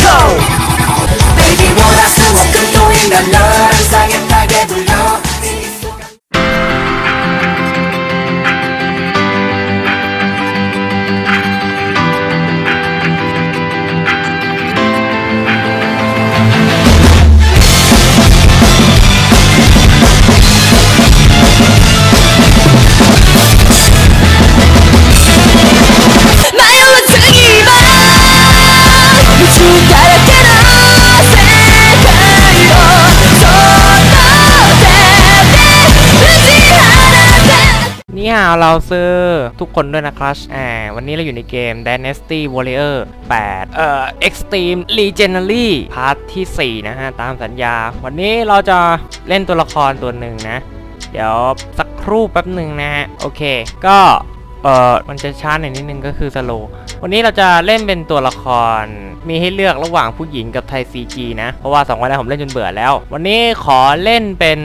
go Baby 원할 수 없던 또 있는 너를 상했다게 불러 นี่ฮะเราซื้อทุกคนด้วยนะครับวันนี้เราอยู่ในเกม Dynasty Warrior 8 Extreme Legendary พาร์ทที่ 4 นะฮะตามสัญญาวันนี้เราจะเล่นตัวละครตัวหนึ่งนะเดี๋ยวสักครู่แป๊บหนึ่งนะฮะโอเคก็มันจะช้าหน่อยนิดนึงก็คือสโลว์วันนี้เราจะเล่นเป็นตัวละครมีให้เลือกระหว่างผู้หญิงกับไทย CG นะเพราะว่า2วันแรกผมเล่นจนเบื่อแล้ววันนี้ขอเล่นเป็น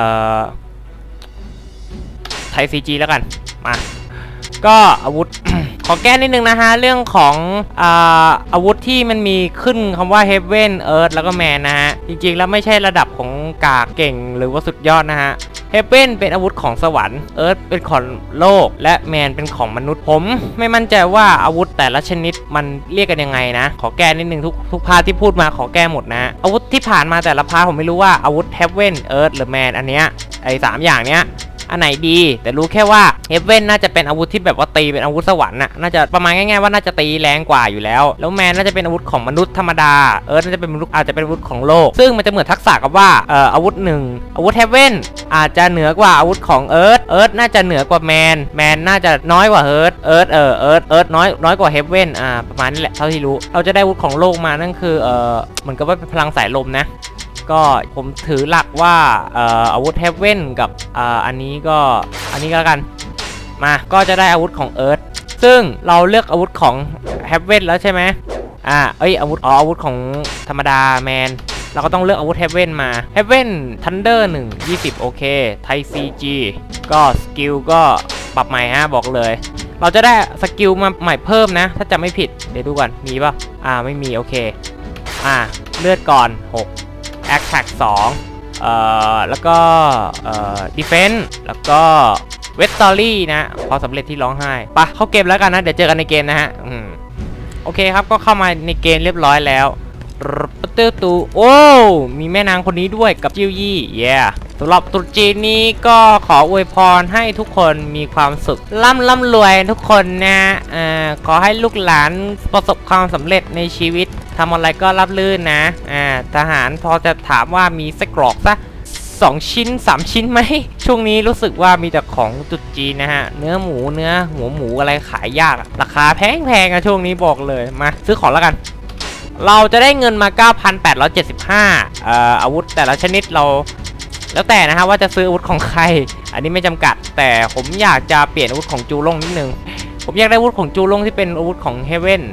ไทย CG แล้วกันมาก็อาวุธ ขอแก้นิดนึงนะฮะเรื่องของอาวุธที่มันมีขึ้นคำว่า Heaven Earth แล้วก็ Man นะฮะจริงๆแล้วไม่ใช่ระดับของกากเก่งหรือว่าสุดยอดนะฮะ Heaven เป็นอาวุธของสวรรค์ Earth เป็นของโลกและ Man เป็นของมนุษย์ผมไม่มั่นใจว่าอาวุธแต่ละชนิดมันเรียกกันยังไงนะขอแก้นิดนึงทุกพาร์ทที่พูดมาขอแก้หมดนะอาวุธที่ผ่านมาแต่ละพาร์ทผมไม่รู้ว่าอาวุธ Heaven Earth หรือ Man อันเนี้ยไอ้3อย่างเนี้ยอันไหนดีแต่รู้แค่ว่าเฮฟเว่นน่าจะเป็นอาวุธที่แบบว่าตีเป็นอาวุธสวรรค์น่ะน่าจะประมาณง่ายๆว่าน่าจะตีแรงกว่าอยู่แล้วแมนน่าจะเป็นอาวุธของมนุษย์ธรรมดาน่าจะเป็นมนุษย์อาจจะเป็นอาวุธของโลกซึ่งมันจะเหมือนทักษะกับว่าอาวุธหนึ่งอาวุธเฮฟเว่นอาจจะเหนือกว่าอาวุธของเอิร์ธน่าจะเหนือกว่าแมนน่าจะน้อยกว่าเอิร์ธน้อยกว่าเฮฟเว่นประมาณนี้แหละเท่าที่รู้เราจะได้อาวุธของโลกมานั่นคือเหมือนกับว่าเป็นพลังสายลมนะก็ผมถือหลักว่าอาวุธเฮฟเว่นกับอันนี้ก็แล้วกันมาก็จะได้อาวุธของเอิร์ธซึ่งเราเลือกอาวุธของเฮฟเว่นแล้วใช่ไหมอาวุธของธรรมดาแมนเราก็ต้องเลือกอาวุธเฮฟเว่นมาเฮฟเว่นทันเดอร์20โอเคไทย CG ก็สกิลก็ปรับใหม่ฮะบอกเลยเราจะได้สกิลมาใหม่เพิ่มนะถ้าจะไม่ผิดเดี๋ยวดูก่อนมีป่ะไม่มีโอเคเลือดก่อน6Attack 2แล้วก็Defense แล้วก็เวสตอรี่นะพอสำเร็จที่ร้องไห้ปะเข้าเกมแล้วกันนะเดี๋ยวเจอกันในเกมนะฮะโอเคครับก็เข้ามาในเกมเรียบร้อยแล้วตูโอ้มีแม่นางคนนี้ด้วยกับจิวยี่สำหรับตรุษจีนนี้ก็ขออวยพรให้ทุกคนมีความสุขร่ำรวยทุกคนนะขอให้ลูกหลานประสบความสำเร็จในชีวิตทำอะไรก็รับลื่นนะทหารพอจะถามว่ามีไส้กรอกซะ2ชิ้น3ชิ้นไหมช่วงนี้รู้สึกว่ามีแต่ของตรุษจีนนะฮะเนื้อหมูเนื้อหัวหมูอะไรขายยากราคาแพงช่วงนี้บอกเลยมาซื้อของแล้วกันเราจะได้เงินมา 9,875 อาวุธแต่ละชนิดเราแล้วแต่นะฮะว่าจะซื้ออาวุธของใครอันนี้ไม่จำกัดแต่ผมอยากจะเปลี่ยนอาวุธของจูลงนิดนึงผมอยากได้อาวุธของจูลงที่เป็นอาวุธของเฮเว่น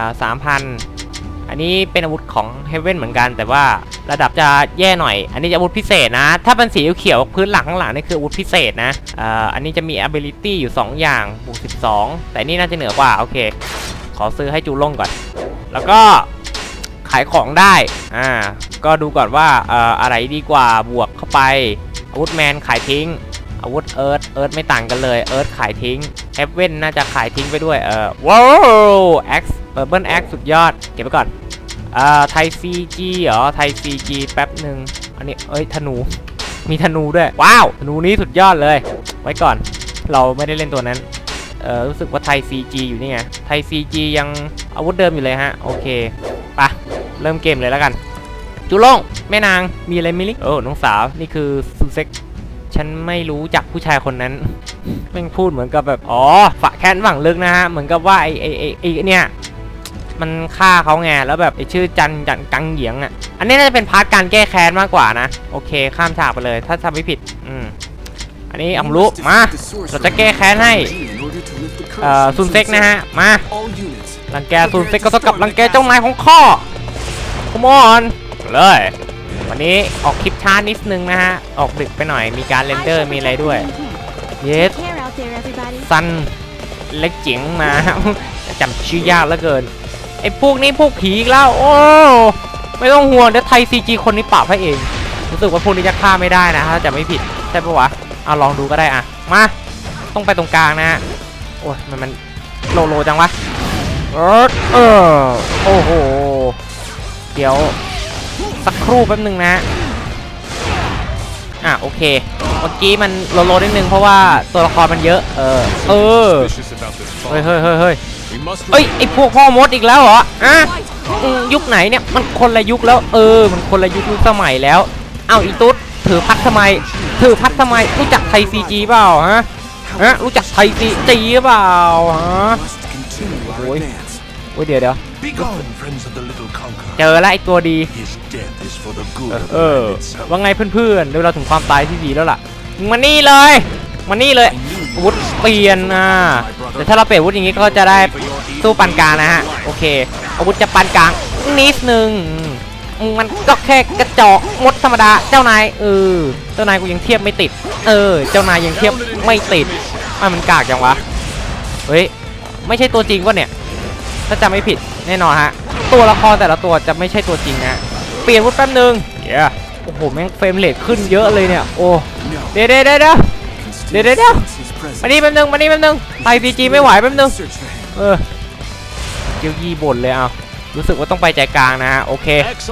3,000อันนี้เป็นอาวุธของเฮเว่นเหมือนกันแต่ว่าระดับจะแย่หน่อยอันนี้จะอาวุธพิเศษนะถ้าเป็นสีเขียวพื้นหลังข้างหลังนี่คืออาวุธพิเศษนะอันนี้จะมี ability อยู่2อย่างบวก12แต่นี่น่าจะเหนือกว่าโอเคขอซื้อให้จูลงก่อนแล้วก็ขายของได้ก็ดูก่อนว่าอะไรดีกว่าบวกเข้าไปอาวุธแมนขายทิ้งอาวุธเอิร์ธไม่ต่างกันเลยเอิร์ธขายทิ้งเฮฟเว่นน่าจะขายทิ้งไปด้วยว้าวแอ็กซ์เบิร์นแอ็กซ์สุดยอดเก็บไปก่อนไทย CG เหรอไทย CG แป๊บหนึ่งอันนี้ธนูมีธนูด้วยว้าวธนูนี้สุดยอดเลยไว้ก่อนเราไม่ได้เล่นตัวนั้นรู้สึกว่าไทย CG อยู่นี่ไงไทย CG ยังอาวุธเดิมอยู่เลยฮะโอเคไปเริ่มเกมเลยแล้วกันจูล่งแม่นางมีอะไรมิลิน้องสาวนี่คือซูเซ็กฉันไม่รู้จักผู้ชายคนนั้นแม่งพูดเหมือนกับแบบฝะแค้นฝังลึกนะฮะเหมือนกับว่าไอ้เนี่ยมันฆ่าเขาไงแล้วแบบไอ้ชื่อจันกังเหยียงอันนี้น่าจะเป็นพาร์ทการแก้แค้นมากกว่านะโอเคข้ามฉากไปเลยถ้าทำไม่ผิดอันนี้อัมรุมาเราจะแก้แค้นให้ซุนเซ็กนะฮะมารังแกซุนเซ็กก็เท่ากับรังแกเจ้านายของข้อขโมยเลยวันนี้ออกคลิปช้านิดนึงนะฮะออกดึกไปหน่อยมีการเรนเดอร์มีอะไรด้วยเยสซันเล็กจิ๋งมาจำชื่อยากเหลือเกินไอ้พวกนี้พวกผีอีกแล้วโอ้ไม่ต้องห่วงเดี๋ยวไทยซีจีคนนี้ปราบให้เองรู้สึกว่าพวกนี้จะฆ่าไม่ได้นะถ้าจะไม่ผิดใช่ปะวะเอาลองดูก็ได้อะมาต้องไปตรงกลางนะฮะโอ้ยมันโลจังวะโอ้โหเดี๋ยวสักครู่แป๊บนึงนะโอเคเมื่อกี้มันโลนิดนึงเพราะว่าตัวละครมันเยอะเฮ้ยไอพวกพ่อมดอีกแล้วเหรอยุคไหนเนี่ยมันคนละยุคแล้วมันคนละยุคสมัยแล้วอีตุ๊ดถือพัดทำไมรู้จักไทยซีจีเปล่าฮะรู้จักไทยซีจีเปล่าฮะโอ้ยเดี๋ยวเจอแล้วไอตัวดีว่าไงเพื่อนๆเดี๋ยวเราถึงความตายที่ดีแล้วล่ะมานี่เลยอาวุธเปลี่ยนแต่ถ้าเราเปลี่ยนอาวุธอย่างนี้ก็จะได้สู้ปานกลางนะฮะโอเคอาวุธจะปานกลางนิดนึงมันก็แค่กระจอกมดธรรมดาเจ้านายเจ้านายกูยังเทียบไม่ติดเจ้านายยังเทียบไม่ติดมันกากจังวะเฮ้ยไม่ใช่ตัวจริงวะเนี่ยถ้าจำไม่ผิดแน่นอนฮะตัวละครแต่ละตัวจะไม่ใช่ตัวจริงนะเปลี่ยนอาวุธแป๊บนึงโอ้โหแม่งเฟรมเรทขึ้นเยอะเลยเนี่ยโอ้เดี๋ยวมานี่แป๊บนึงไทยพีจีไม่ไหวแป๊บนึงเจียวยี่บ่นเลยรู้สึกว่าต้องไปใจกลางนะฮะโอเค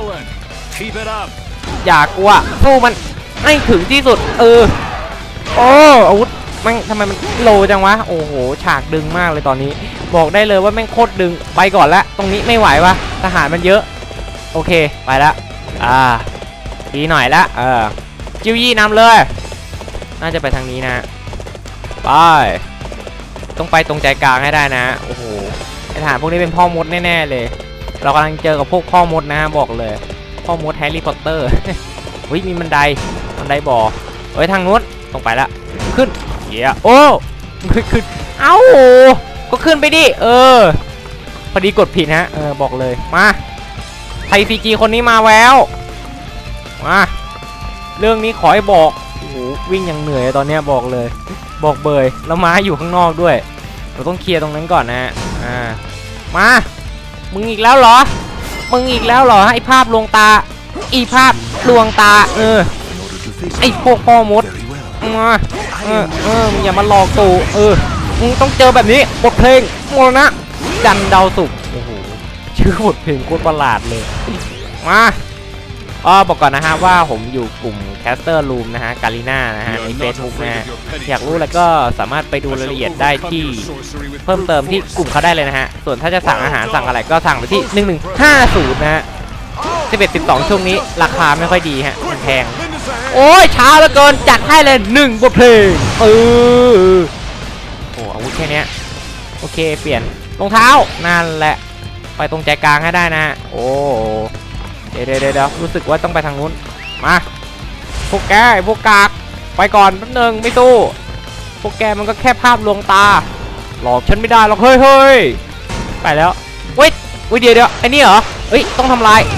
อย่ากลัวสู้มันให้ถึงที่สุดอาวุธมันทำไมมันโลจังวะโอ้โหฉากดึงมากเลยตอนนี้บอกได้เลยว่าแม่งโคตรดึงไปก่อนละตรงนี้ไม่ไหววะทหารมันเยอะโอเคไปละดีหน่อยละจิวยี่นำเลยน่าจะไปทางนี้นะไปต้องไปตรงใจกลางให้ได้นะโอ้โหไอ้ทหารพวกนี้เป็นพ่อมดแน่ๆเลยเรากำลังเจอกับพวกพ่อมดนะบอกเลยพ่อมดแฮร์รี่พอตเตอร์มีบันไดบ่อทางนู้นตรงไปละขึ้นโอ้ขึ้นก็ขึ้นไปดิพอดีกดผิดฮะบอกเลยมาไทยซีจีคนนี้มาแล้วมาเรื่องนี้ขอให้บอกโอ้โหวิ่งอย่างเหนื่อยตอนนี้บอกเลยบอกเบยแล้วม้าอยู่ข้างนอกด้วยเราต้องเคลียร์ตรงนั้นก่อนนะมามึงอีกแล้วเหรอไอภาพลวงตาภาพลวงตาไอพวกพ่อมดมึงอย่ามาหลอกตู่มึงต้องเจอแบบนี้บทเพลงโมนะจันดาวสุกโอ้โหชื่อบทเพลงโคตรประหลาดเลยมาบอกก่อนนะฮะว่าผมอยู่กลุ่มแคสเตอร์รูมนะฮะกาลิน่านะฮะใน Facebook นะฮะอยากรู้แล้วก็สามารถไปดูรายละเอียดได้ที่เพิ่มเติมที่กลุ่มเขาได้เลยนะฮะส่วนถ้าจะสั่งอาหารสั่งอะไรก็สั่งไปที่1150นะฮะ11-12ช่วงนี้ราคาไม่ค่อยดีฮะมันแพงโอ้ยช้าเหลือเกินจัดให้เลย1บทเพลงโอ้อาวุธแค่นี้โอเคเปลี่ยนรองเท้านั่นแหละไปตรงใจกลางให้ได้นะโอ้เดี๋ยวรู้สึกว่าต้องไปทางนู้นมาพวกแกพวกกากไปก่อนแป๊บนึงไม่สู้พวกแกมันก็แค่ภาพลวงตาหลอกฉันไม่ได้หรอกเฮ้ยไปแล้วเว้ยเดี๋ยวไอ้นี่เหรอต้องทำลาย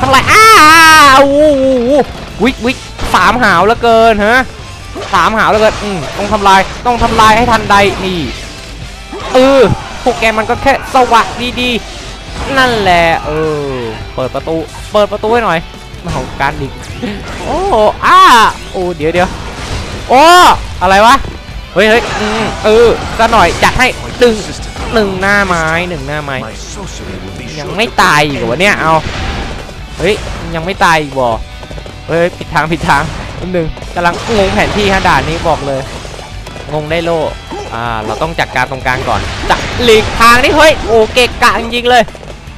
วิ3 หาวแล้วเกินฮะ3 หาวแล้วเกินต้องทำลายให้ทันใดนี่พวกแกมันก็แค่สวัสดีนั่นแหละเปิดประตูให้หน่อยมาของการดิโอ้เดี๋ยวโอ้อะไรวะเฮ้ยซะหน่อยจัดให้หนึ่งหน้าไม้ยังไม่ตายอีกวะเนี่ยเอายังไม่ตายอีกบ่ผิดทางนิดนึงกำลังงงแผนที่ฮะด่านนี้บอกเลยงงได้โล่เราต้องจัดการตรงกลางก่อนจะหลีกทางนี่โอ้เกะกะจริงๆเลย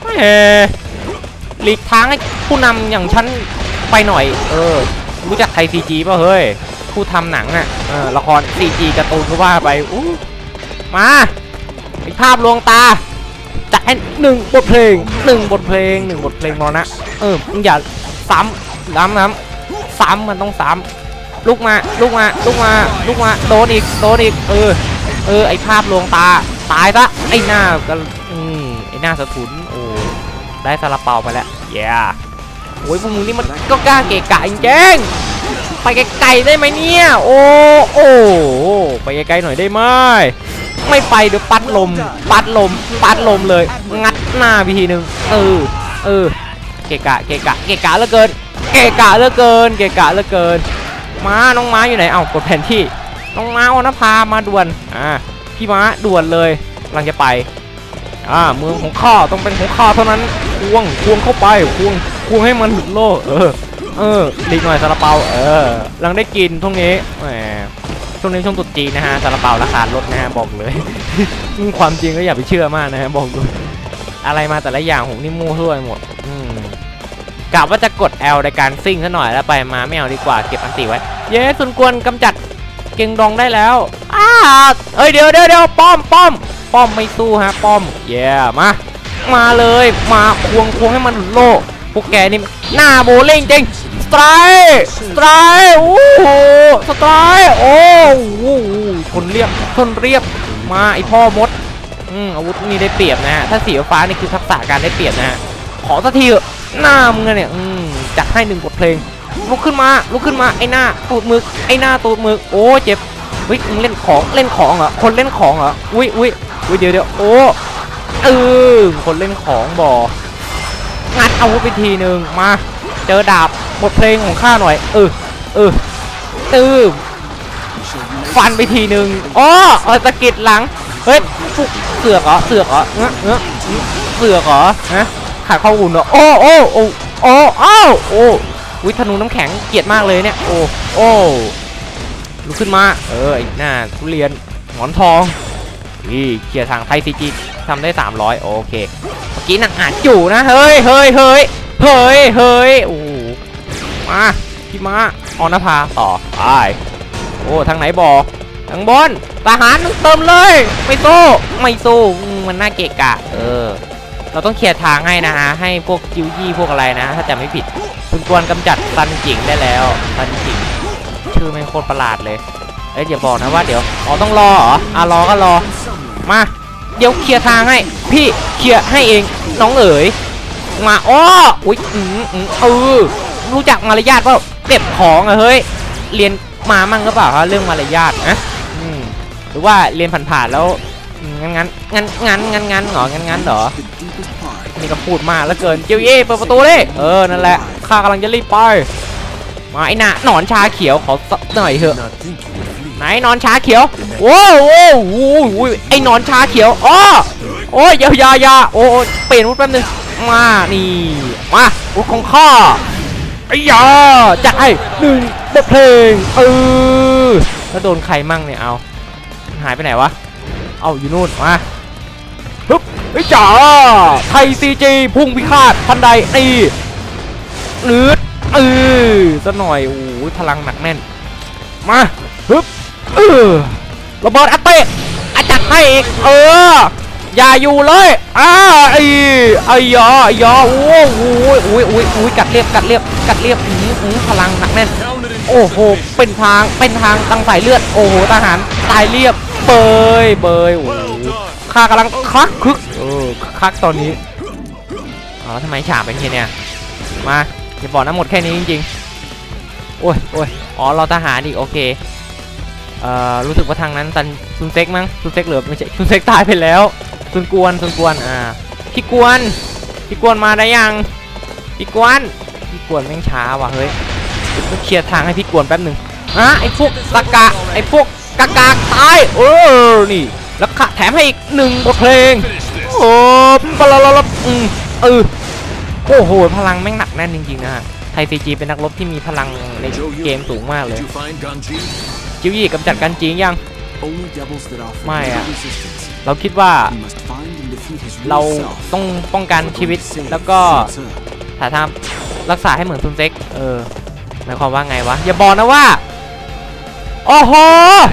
หลีกทางให้ผู้นำอย่างฉันไปหน่อยรู้จักไทยซีจีป่ะผู้ทำหนังละครซีจีการ์ตูนก็ว่าไปมาไอภาพลวงตาจัดให้1 บทเพลงมรณะอย่าซ้ำมันต้องซ้ำลุกมาโดนอีกไอภาพลวงตาตายซะไอหน้าสะทุนได้ซาลาเปาไปแล้วโอ้ยพวกมึงนี่มันก็กล้าเกะกะจริงๆไปไกลๆได้ไหมเนี่ยโอ้ไปไกลๆหน่อยได้ไหมไม่ไปเดี๋ยวปัดลมเลยงัดหน้าวิธีหนึ่งเกะกะเหลือเกินม้าน้องม้าอยู่ไหนเอ้ากดแผนที่น้องม้าอนะพามาด่วนพี่ม้าด่วนเลยกำลังจะไปเมืองของข้าต้องเป็นของข้าเท่านั้นควงเข้าไปควงให้มันหลุดโลกรีบหน่อยซาลาเปากำลังได้กินช่วงนี้แหมช่วงนี้ช่วงตรุษจีนนะฮะซาลาเปาราคาลดนะฮะบอกเลย ความจริงก็อย่าไปเชื่อมากนะฮะบอกเลยอะไรมาแต่ละอย่างผมนี่มั่วทั่วไปหมดกะว่าจะกด L ในการซิ่งซะหน่อยแล้วไปมาไม่เอาดีกว่าเก็บอันติไว้เย้สุนกวนกำจัดเก่งดองได้แล้วเดี๋ยวป้อมไม่สู้ฮะป้อมมาเลยมาควงให้มันโลกพวกแกนี่หน้าโบลิ่งจริงสไตร์โอ้โหสไตร์โอ้โหทนเรียบมาไอพ่อมดอาวุธนี่ได้เปรียบนะฮะถ้าสีฟ้านี่คือทักษะการได้เปรียบนะฮะขอสักทีหน้ามึงเนี่ยจัดให้1 บทเพลงลุกขึ้นมาไอหน้าตูดมึกโอ้เจ็บมึงเล่นของเหรอคนเล่นของเหรออุ้ยเดี๋ยวโอ้คนเล่นของบ่งัดอาวุธไปทีหนึ่งมาเจอดาบบทเพลงของข้าหน่อยฟันไปทีหนึ่งตะกิดหลังเฮ้ยเสือกเหรอฮะขาดข้ออุ่นเหรอวิธนูน้ำแข็งเกลียดมากเลยเนี่ยโอ้ลุกขึ้นมาไอ้หน้าทุเรียนหมอนทองเกียร์ทางไทยซีจีทำได้300โอเคเมื่อกี้หนักอาจอยู่นะเฮ้ยโอ้มาพี่ม้าออนภาต่อไปทางไหนบอกทางบนทหารเติมเลยไม่สู้มันน่าเกะกะเราต้องเคลียร์ทางให้นะฮะให้พวกจิวยี่พวกอะไรนะถ้าจำไม่ผิดคุณควรกำจัดซันจิงได้แล้วซันจิงชื่อไม่โคตรประหลาดเลยอย่าบอกนะว่าเดี๋ยวต้องรอเหรอรอก็รอมาเดี๋ยวเคลียร์ทางให้พี่เคลียร์ให้เองน้องมารู้จักมารยาทเปล่าเก็บของเฮ้ยเรียนมามั่งก็เปล่าเรื่องมารยาทนะหรือว่าเรียนผ่านๆแล้วงั้นเหรอนี่ก็พูดมากแล้วเกินเจียวเย่เปิดประตูเลยนั่นแหละข้ากำลังจะรีบไปมาไอ้หนอนชาเขียวขอสักหน่อยเถอะไหนนอนชาเขียวโอ้ไอ้นอนชาเขียวอยาเปลี่ยนวุฒิแป๊บนึงมานี่มาวุฒิของข้าไอ้ยาจัดให้1 บทเพลงแล้วโดนใครมั่งเนี่ยเอาหายไปไหนวะอยู่นู่นมาฮึบไอ้จ๋าไทยซีจีพุ่งพิฆาตทันใดซะหน่อยพลังหนักแน่นมาฮึบระเบิดอัตเตะจัดให้อีกอย่าอยู่เลยไอ้ยอกัดเรียบพลังหนักแน่นโอ้โหเป็นทางตั้งสายเลือดโอ้โหทหารตายเรียบเบยข้ากำลังคักตอนนี้ทำไมฉาบเป็นแค่เนี้ยมาอย่าบอกนะหมดแค่นี้จริงๆโอ้ยเราทหารอีกโอเครู้สึกว่าทางนั้นซุนเซ็กมั้งซุนเซ็กเหลือไม่ใช่ซุนเซ็กตายไปแล้วซุนกวนพี่กวนมาได้ยังพี่กวนแม่งช้าว่ะเฮ้ยต้องเคลียร์ทางให้พี่กวนแป๊บหนึ่งไอ้พวกตะกะไอ้พวกกากตายนี่แล้วแถมให้อีก1 บทเพลงโอ้โหพลังแม่งหนักแน่นจริงๆนะฮะไทยซีจีเป็นนักรบที่มีพลังในเกมสูงมากเลยจิวยี่กำจัดกันจริงยังไม่เราคิดว่าเราต้องป้องกันชีวิตแล้วก็ถ่ายทำรักษาให้เหมือนซุนเซ็กหมายความว่าไงวะอย่าบอกนะว่าโอ้โห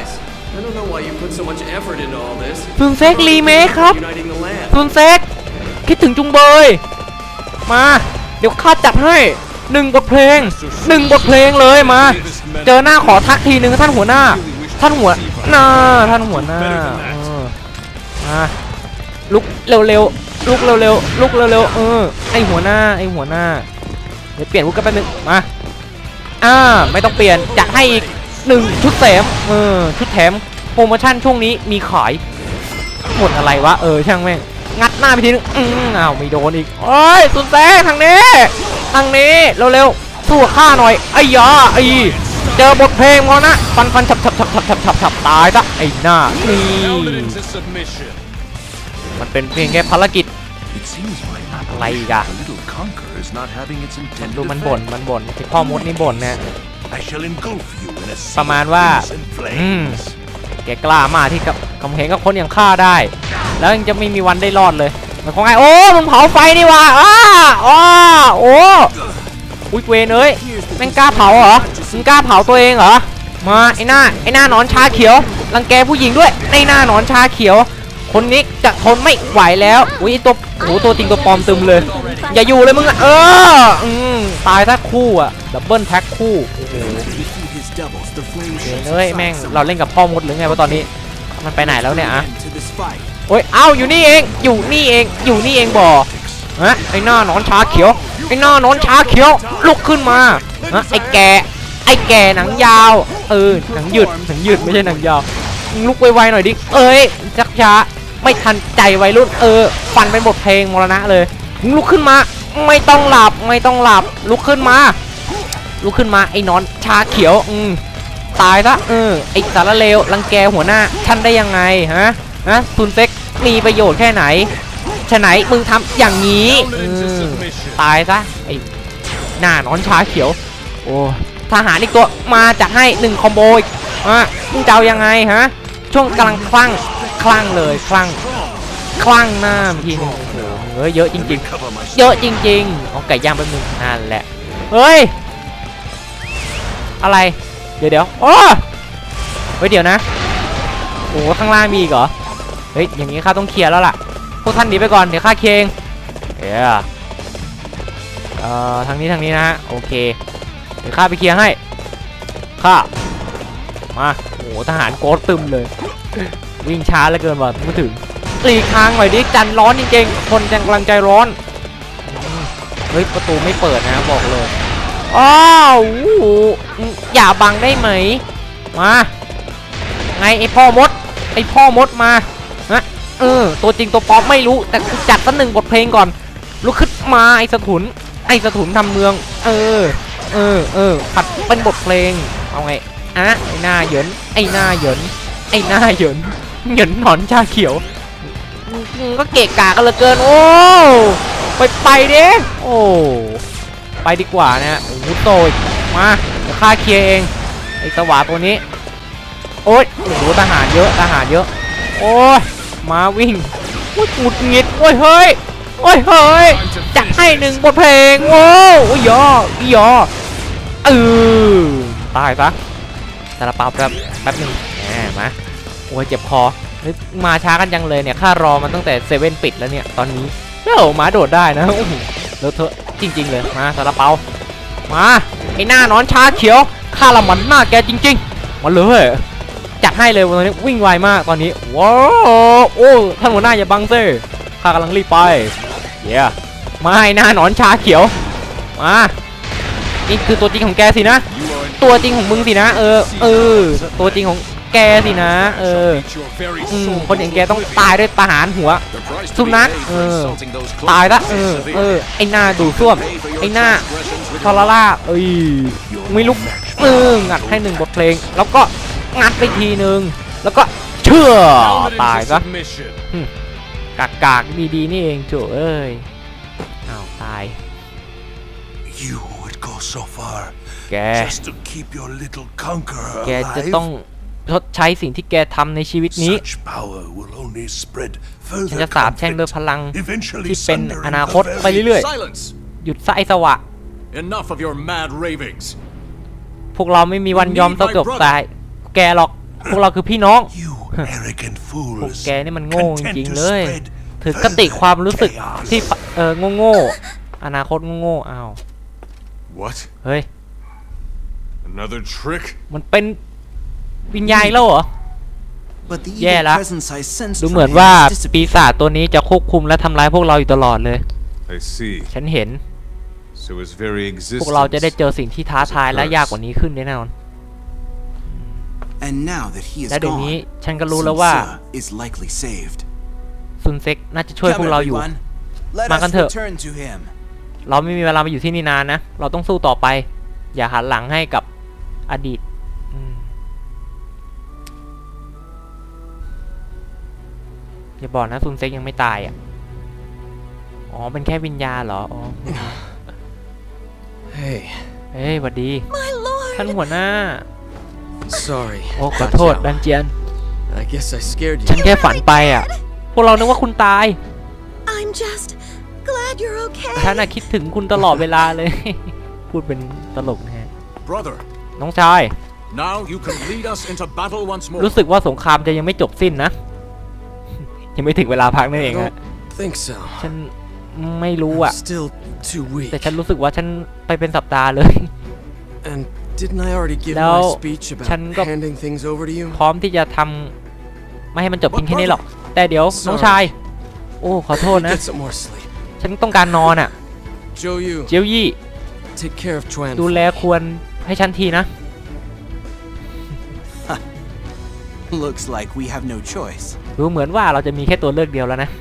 ซุนเซ็กรีเมคครับซุนเซ็กคิดถึงจุงเบยมาเดี๋ยวข้าจัดให้1 บทเพลงเลยมาเจอหน้าขอทักทีนึงท่านหัวหน้าลุกเร็วไอหัวหน้าเดี๋ยวเปลี่ยนวุฒิกันแป๊บนึงมาไม่ต้องเปลี่ยนจัดให้อีก1 ชุดแถมชุดแถมโปรโมชั่นช่วงนี้มีขายบ่นอะไรวะช่างแม่งงัดหน้าไปทีนึงอ้าวไม่โดนอีกโอ้ยสุนแสงทางนี้เร็วๆสู้ข้าหน่อยไอ้ยาเจอบทเพลงพอนะฟันฉับตายซะไอ้หน้านี่มันเป็นเพียงแค่ภารกิจอะไรอีกอะดูมันบ่นที่พ่อมดนี่บ่นนะประมาณว่าแกกล้ามาที่กำแพงกับคนอย่างข้าได้แล้วยังจะไม่มีวันได้รอดเลยมันของไงโอ้มันเผาไฟนี่วะโอ้อุ๊ยเวรแม่งกล้าเผาเหรอมึงกล้าเผาตัวเองเหรอมาไอ้หน้าหนอนชาเขียวรังแกผู้หญิงด้วยในหน้าหนอนชาเขียวคนนี้จะทนไม่ไหวแล้วอุ้ยตัวจริงตัวปลอมตึมเลยอย่าอยู่เลยมึงอะตายซะคู่อะดับเบิลแท็กคู่โอ้โหแม่งเราเล่นกับพ่อมดหรือไงวะตอนนี้มันไปไหนแล้วเนี่ยอะโอ้ยอยู่นี่เองบ่ฮะไอ้หน้าหนอนชาเขียวลุกขึ้นมาไอ้แก่หนังยาวหนังหยุดไม่ใช่หนังยาวลุกไวๆหน่อยดิจักช้าไม่ทันใจวัยรุ่นฟันเป็นบทเพลงมรณะเลยลุกขึ้นมาไม่ต้องหลับลุกขึ้นมาไอ้นอนชาเขียวตายซะไอ้สารเลวรังแกหัวหน้าฉันได้ยังไงฮะซุนเซ็กมีประโยชน์แค่ไหนมึงทำอย่างนี้ตายซะไอ้หน้านอนชาเขียวโอ้ทหารอีกตัวมาจัดให้1คอมโบอีกมึงจะเอายังไงฮะช่วงกำลังคลั่งเลยคลั่งหน้าทีนึงโอ้โหเยอะจริงเอาไก่ย่างแป๊บนึงนั่นแหละเฮ้ยอะไรเดี๋ยวโอ้เดี๋ยวนะโอ้ข้างล่างมีอีกเหรออย่างนี้ข้าต้องเคลียร์แล้วล่ะพวกท่านหนีไปก่อนเดี๋ยวข้าเคลียร์เองทางนี้นะโอเคเดี๋ยวข้าไปเคลียร์ให้ข้ามาโอ้ทหารโกดตึมเลยวิ่งช้าเหลือเกินว่ะไม่ถึงตีทางหน่อยดิจันร้อนจริงๆคนกำลังใจร้อนประตูไม่เปิดนะบอกเลยอย่าบังได้ไหมมาไงไอพ่อมดมาตัวจริงตัวปลอมไม่รู้แต่จัดสัก1บทเพลงก่อนลุกขึ้นมาไอสถุนทำเมืองผัดเป็นบทเพลงเอาไงไอหน้าเหยินหนอนชาเขียวก็เกะกะกันเหลือเกินโอ้ไปดิโอ้ไปดีกว่านะวุ้โตยมาเดี๋ยวข้าเคลียร์เองไอสวาตัวนี้โอ้โหทหารเยอะโอ้ยมาวิ่งหงุดหงิดเฮ้ยจัดให้1บทเพลงโอ้ยยอตายซะซาลาเปาแป๊บนึงมาโอ้ยเจ็บคอมาช้ากันจังเลยเนี่ยข้ารอมันตั้งแต่เซเว่นปิดแล้วเนี่ยตอนนี้หมาโดดได้นะโอ้โหแล้วเธอจริงๆเลยมาซาลาเปามาไอ้หน้านอนชาเขียวข้าละมันหน้าแกจริงๆมาเลยจัดให้เลยตอนนี้วิ่งไวมากตอนนี้ว้าวโอ้ท่านหัวหน้าอย่าบังเซ่ข้ากำลังรีบไปมาไอ้หน้าหนอนชาเขียวมานี่คือตัวจริงของแกสินะตัวจริงของมึงสินะตัวจริงของแกสินะคนอย่างแกต้องตายด้วยประหารหัวสุนัขตายละไอ้หน้าดูซ่วมไอ้หน้าทรล่าไม่ลุกงัดให้1บทเพลงแล้วก็งัดไปทีนึงแล้วก็เชื่อตายซะกากดีนี่เองโจ้ตายแกจะต้องชดใช้สิ่งที่แกทำในชีวิตนี้ฉันจะสาบแช่งด้วยพลังที่เป็นอนาคตไปเรื่อยๆหยุดซะไอ้สวะพวกเราไม่มีวันยอมต้องจบตายแกหรอกพวกเราคือพี่น้องพวกแกนี่มันโง่จริงๆเลยถือกติความรู้สึกที่โง่อนาคตโง่เฮ้ยมันเป็นวิญญาณแล้วเหรอแย่แล้วดูเหมือนว่าปีศาจตัวนี้จะควบคุมและทำร้ายพวกเราอยู่ตลอดเลยฉันเห็นพวกเราจะได้เจอสิ่งที่ท้าทายและยากกว่านี้ขึ้นแน่นอนและเดี๋ยวนี้ฉันก็รู้แล้วว่าซุนเซ็กน่าจะช่วยพวกเราอยู่ Let Makan us thợ. return to him. เราไม่มีเวลามาอยู่ที่นี่นานนะ เราต้องสู้ต่อไป อย่าหันหลังให้กับอดีตอย่าบอกนะซุนเซ็กยังไม่ตายอ่ะ อ๋อเป็นแค่วิญญาณเหรอ อ๋อ Hey, เฮ้ยสวัสดี My lord! ท่านหัวหน้า sorry. โอ้ขอโทษดันเจียน I guess I scared ฉัน you. แค่ฝันไปอ่ะ พวกเรานึกว่าคุณตาย I'm just glad you're okay. ฉันน่ะคิดถึงคุณตลอดเวลาเลย พูดเป็นตลกนะฮะ Brother, น้องชาย now you can lead us into battle once more. รู้สึกว่าสงครามจะยังไม่จบสิ้นนะ ยังไม่ถึงเวลาพักนั่นเอง I ฮะ don't think so. ฉันไม่รู้อ่ะ Still too แต่ weak. ฉันรู้สึกว่าฉันไปเป็นสัปดาห์เลย And didn't I already give Now, my speech about ฉันก็ handing things over to you? พร้อมที่จะทำไม่ให้มันจบเพียงแค่นี้หรอก แต่เดี๋ยวน้องชาย โอ้ขอโทษนะ Get some more sleep. ฉันต้องการนอนอ่ะ Joe Yu, เจียวยี่ take care of Chuan. ดูแลควรให้ฉันทีนะ Looks like we have no choice. ดูเหมือนว่าเราจะมีแค่ตัวเลือกเดียวแล้วนะ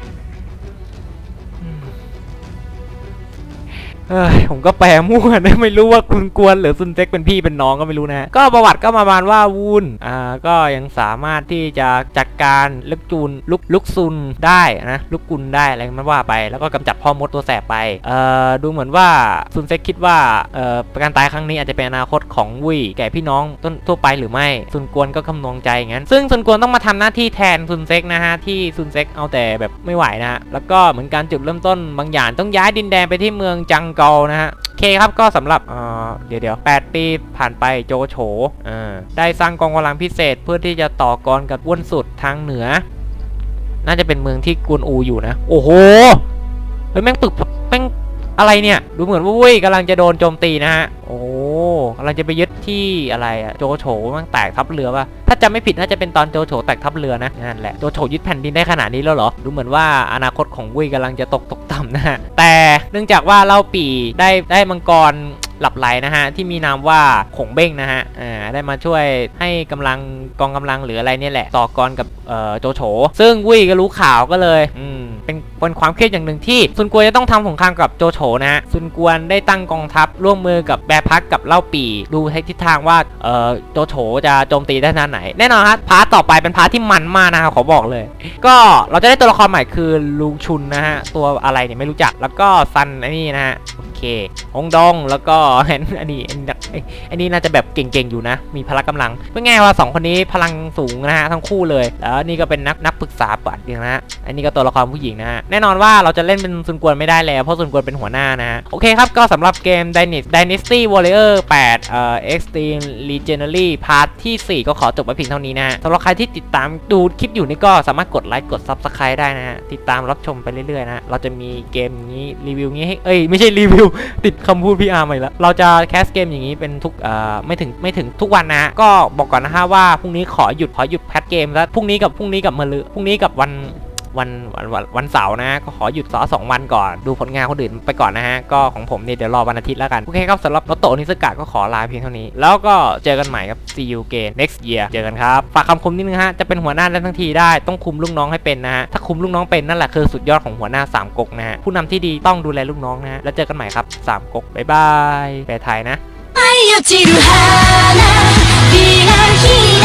ผมก็แปลมั่วนะไม่รู้ว่าคุณกวนหรือซุนเซ็กเป็นพี่เป็นน้องก็ไม่รู้นะ ก็ประวัติก็ประมาณว่าวูนก็ยังสามารถที่จะจัดการลุกซุนได้นะลุกกุนได้อะไรมันว่าไปแล้วก็กำจัดพ่อมดตัวแสบไปดูเหมือนว่าซุนเซ็กคิดว่าการตายครั้งนี้อาจจะเป็นอนาคตของวุ้ยแก่พี่น้องทั่วไปหรือไม่ซุนกวนก็คำนวณใจอย่างนั้นซึ่งซุนกวนต้องมาทำหน้าที่แทนซุนเซ็กนะฮะที่ซุนเซ็กเอาแต่แบบไม่ไหวนะฮะแล้วก็เหมือนการจุดเริ่มต้นบางอย่างต้องย้ายดินแดนไปที่เมืองจังเกานะฮะโอเคครับก็สำหรับเดี๋ยว8 ปีผ่านไปโจโฉได้สร้างกองกำลังพิเศษเพื่อที่จะต่อกรกับอ้วนสุดทางเหนือน่าจะเป็นเมืองที่กวนอูอยู่นะโอ้โหเฮ้ยแม่งอะไรเนี่ยดูเหมือนว่าวุ้ยกำลังจะโดนโจมตีนะฮะโอ้กำลังจะไปยึดที่อะไรอะโจโฉมันแตกทัพเรือป่ะถ้าจำไม่ผิดน่าจะเป็นตอนโจโฉแตกทัพเรือนะนั่นแหละโจโฉยึดแผ่นดินได้ขนาดนี้แล้วเหรอดูเหมือนว่าอนาคตของวุ้ยกำลังจะตกต่ำนะฮะแต่เนื่องจากว่าเล่าปี่ได้มังกรหลับไหลนะฮะที่มีนามว่าขงเบ้งนะฮะได้มาช่วยให้กองกำลังหรืออะไรเนี่ยแหละต่อกรกับโจโฉซึ่งวุ้ยก็รู้ข่าวก็เลยเป็นความเครียดอย่างหนึ่งที่ซุนกวนจะต้องทำสงครามกับโจโฉนะฮะซุนกวนได้ตั้งกองทัพร่วมมือกับแบพักกับเล่าปี่ดูให้ทิศทางว่าโจโฉจะโจมตีได้ทางไหนแน่นอนครับพาร์ทต่อไปเป็นพาร์ทที่มันมากนะครับขอบอกเลยก็เราจะได้ตัวละครใหม่คือลุงชุนนะฮะตัวอะไรเนี่ยไม่รู้จักแล้วก็ซันอันนี้นะฮะโอเคฮงดงแล้วก็อันนี้น่าจะแบบเก่งๆอยู่นะมีพละกำลังเพื่อง่ายว่า2คนนี้พลังสูงนะฮะทั้งคู่เลยแล้วนี่ก็เป็นนักปรึกษาปรัชญานะฮะอันนี้ก็ตัวละครผู้หญิงนะฮะแน่นอนว่าเราจะเล่นเป็นซุนกวนไม่ได้แล้วเพราะซุนกวนเป็นหัวหน้านะฮะโอเคครับก็สำหรับเกม Dynasty Warrior 8 Extreme Legendary พาร์ทที่4ก็ขอจบไว้เพียงเท่านี้นะฮะสำหรับใครที่ติดตามดูคลิปอยู่นี่ก็สามารถกดไลค์กด Subscribe ได้นะฮะติดตามรับชมไปเรื่อยๆนะเราจะมีเกมอย่างนี้รีวิวงี้ให้ไม่ใช่รีวิวติดคำพูดพี่อาร์ใหม่ละเราจะแคสเกมอย่างนี้เป็นทุกไม่ถึงทุกวันนะก็บอกก่อนนะฮะว่าพรุ่งนี้ขอหยุดแคสเกมแล้วพรุ่งนี้กับมะรืนพรุ่งนี้กับวันเสาร์นะก็ขอหยุด2 วันก่อนดูผลงานคนอื่นไปก่อนนะฮะก็ของผมเนี่ยเดี๋ยวรอวันอาทิตย์แล้วกันโอเคครับสำหรับโนโตะนิสกะก็ขอลาเพียงเท่านี้แล้วก็เจอกันใหม่ครับ see you again next year เจอกันครับฝากคำคมนิดนึงฮะจะเป็นหัวหน้าได้ทั้งทีได้ต้องคุมลูกน้องให้เป็นนะฮะถ้าคุมลูกน้องเป็นนั่นแหละคือสุดยอดของหัวหน้า3ก๊กนะฮะผู้นำที่ดีต้องดูแลลูกน้องนะฮะแล้วเจอกันใหม่ครับ3ก๊กบ๊ายบายแปลไทยนะ舞い落ちる花びらひら